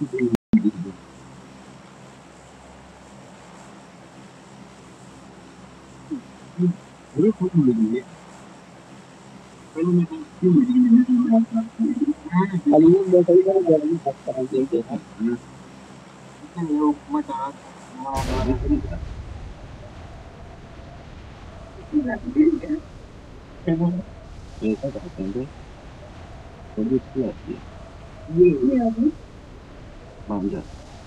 ऐसा करते हैं थोड़ी सी आती है मान जा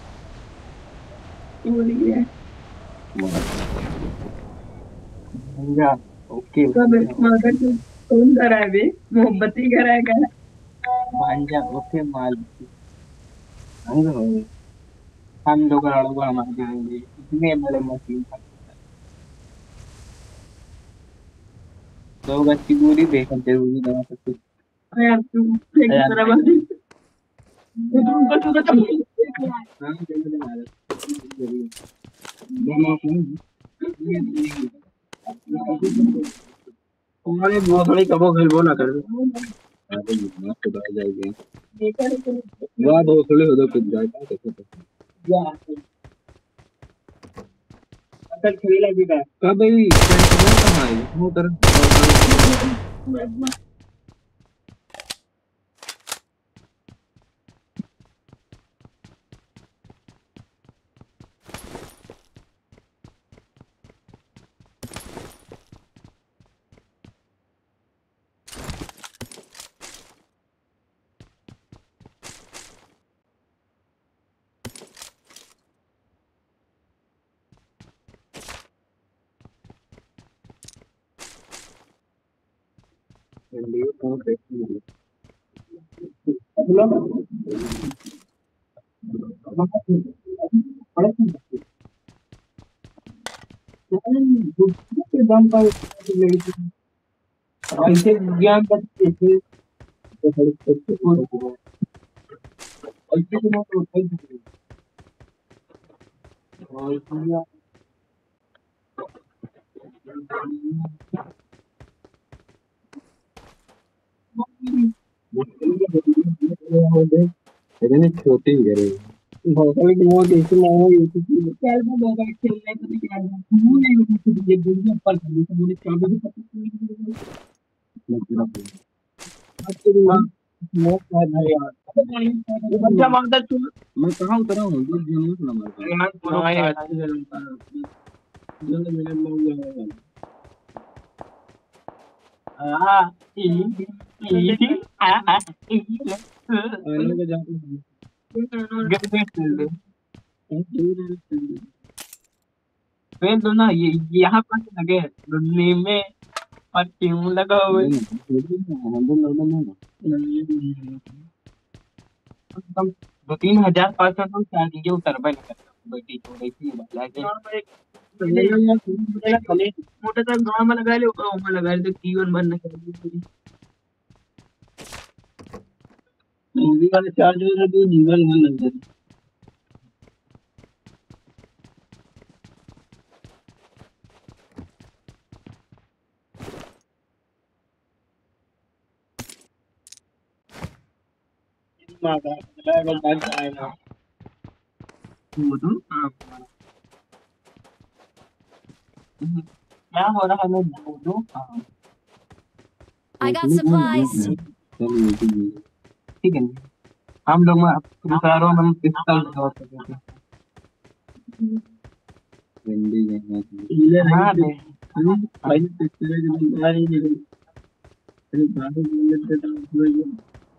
ओके कौन करा है बे मोहब्बती करा है क्या मांझा ओके माल हम लोग लड़ूंगा मार जाएंगे इतने बड़े मशीन लोग अच्छी पूरी देखना जरूरी ना सब कुछ यार तू एक तरह बस तुमको तू तो हाँ जरूरी मार जरूरी तुम्हारे वो थोड़ी कबो खेल ना कर अरे मस्त बैठ जाएगी वाह दो थोड़ी हो दो कुछ जाएगा देखो तो असल खेला भी का कब भाई कहाँ है वो कर वीडियो कौन देखती है दम पर ऐसे ज्ञान करते थे तो थोड़ी ऐसे तो मत होता ही और दुनिया इतनी छोटी करे भोसड़ी की वो कैसे मांगोगे चल मैं भोसड़ी खेलने तो नहीं आ रहा तू नहीं मुझे ये दुनिया पर करने तो मुझे क्या भी पता नहीं तेरी मां मौत है भाई यार ये बच्चा मांगता तू मैं कहां उतरा हूं जो जन्म ना मार यार पूरा जो मेरे लोग है आ ई ई आ ई आने के जाते फिर दो ना ये यहाँ पर लगे दुनिया में और क्यों लगा हुआ कम 2-3 हज़ार % हम शादी के उतर पर निकल बेटी छोड़ थी मोटा सा गाँव में लगा ले गाँव में लगा ले तो जीवन भर न कर मूवी वाले चार्ज हो रहे तो जीवन भर लग जाए माता ड्राइवर बाइक आएगा वो तो क्या हो रहा है मैं बोलूं I got supplies. ठीक है हम लोग में शहरों में पिस्तौल बहुत करते थे हाँ बे भाई पिस्तौल की गाड़ी नहीं अरे बाबू बोल रहे थे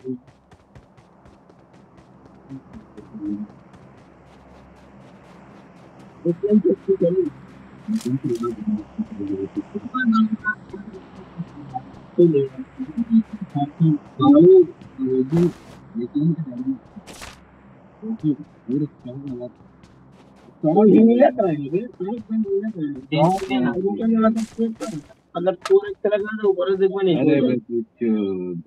अगर पूरे तरह का तो ऊपर देखो नहीं अरे कुछ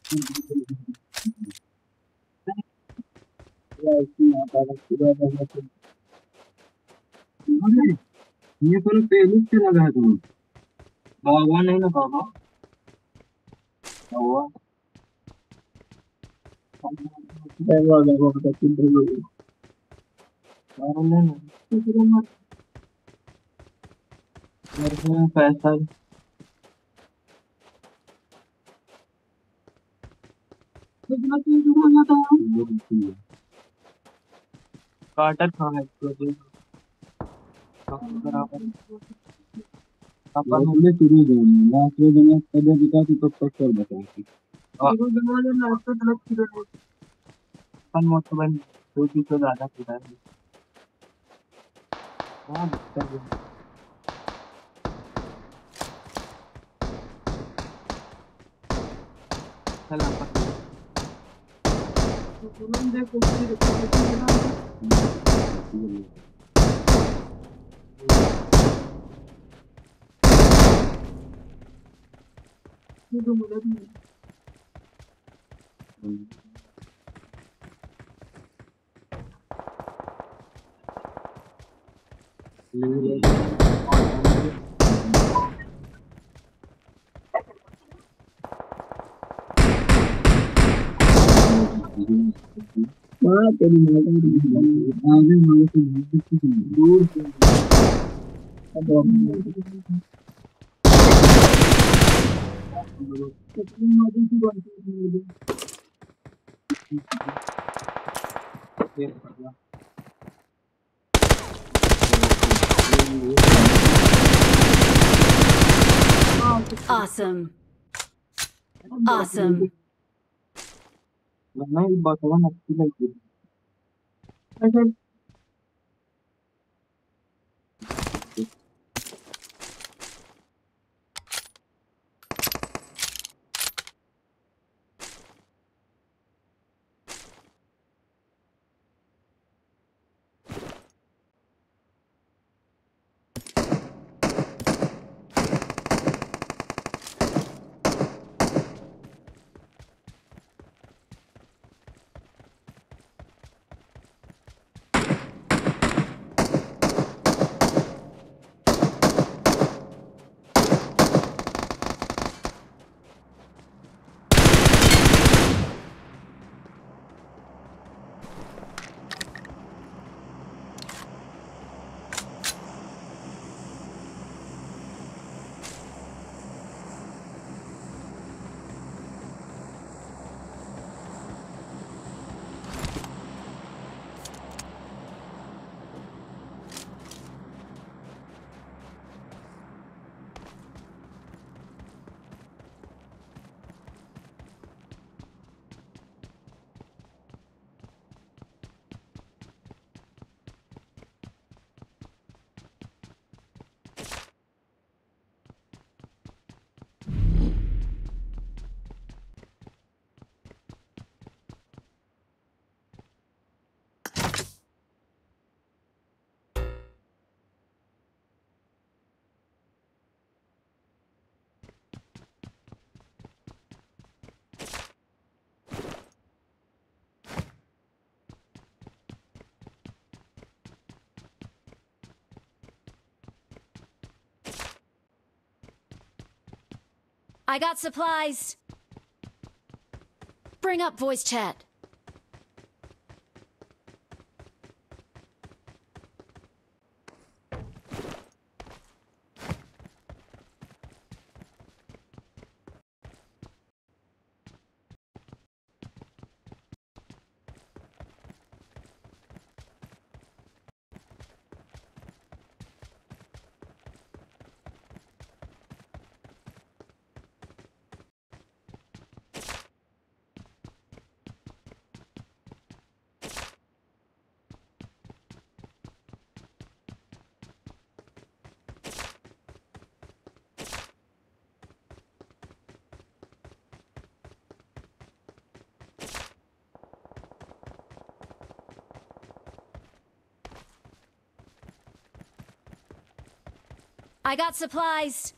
ये कौन पहले से लगा है तुम्हें? बाबा नहीं ना बाबा। बाबा बाबा बाबा का चिंता नहीं। बाबा लेना मेरे में पैसा कितना चीज हो जाता है। काटर कहाँ है इसको जो बराबर पापा लास्ट में शुरू जाना लास्ट में जब पहले दिखा तो तब तक कर बताएंगे शुरू जमा जो लास्ट तक किधर अपन मोट बन दो चीज तो ज्यादा किधर है। हाँ दिक्कत है। चल अपन तो तुरंत देखो फिर तो मदद नहीं हाँ तेरी माता आगे मांगे तो दूर से अब कितनी मौजी की बनती है Awesome. Awesome. नहीं बकवान अच्छी लगती है। I got supplies. Bring up voice chat. I got supplies.